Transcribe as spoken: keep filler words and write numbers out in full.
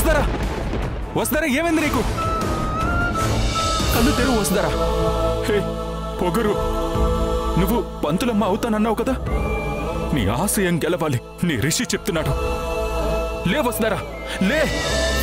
వస్తారా వస్తారా ఏమైంది నీకు? కళ్ళు తెరువు వస్తారా. హే పొగరు, నువ్వు పంతులమ్మ అవుతానన్నావు కదా, నీ ఆశయం గెలవాలి. నీ రిషి చెప్తున్నాడు. లే వస్తారా, లే.